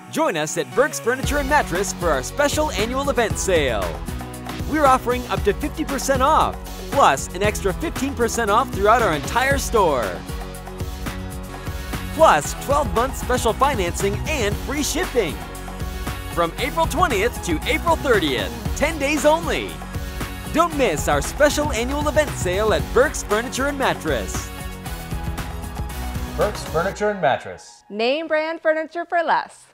Join us at Burke's Furniture and Mattress for our special annual event sale. We're offering up to 50% off, plus an extra 15% off throughout our entire store. Plus 12-month special financing and free shipping. From April 20th to April 30th, 10 days only. Don't miss our special annual event sale at Burke's Furniture and Mattress. Burke's Furniture and Mattress. Name brand furniture for less.